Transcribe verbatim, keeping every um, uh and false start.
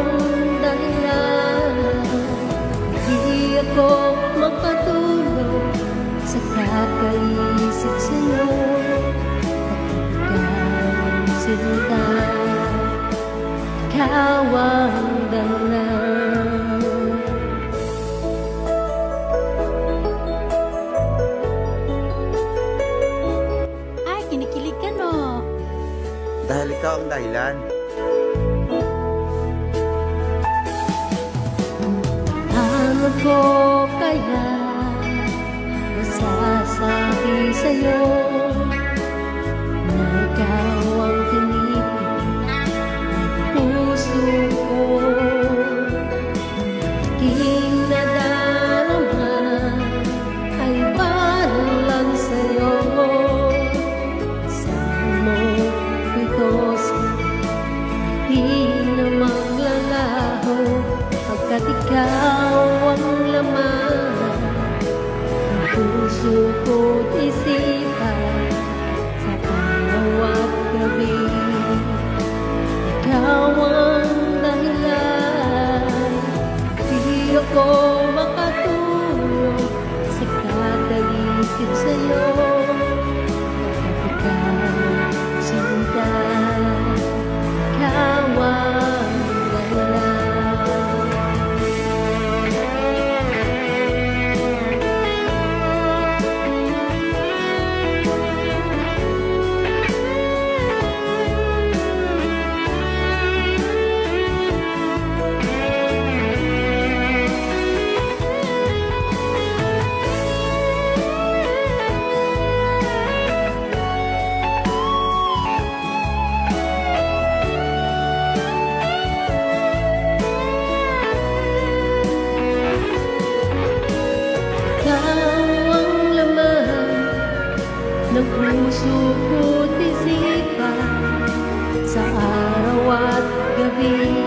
ang dahilan. Di ako makatulog sa kakaisip sa'yo. Kapag ikaw ang sinta, ikaw ang dahilan. Ay, kinikilig ka no? Dahil ikaw ang dahilan. Ano ko kaya masasabi sa'yo na ikaw ang tinipid ng puso ko? Aking nadarama ay para lang sa'yo. Kasama mo ito sa di na maglalaho, pagkat ikaw ang laman ng puso ko't isipan sa bawat gabi. Ikaw ang dahilan, di ako makatulog sa kakaisip sa'yo. Kapag ikaw sinta, ikaw ang dahilan. Ng puso ko't isipan sa araw at gabi.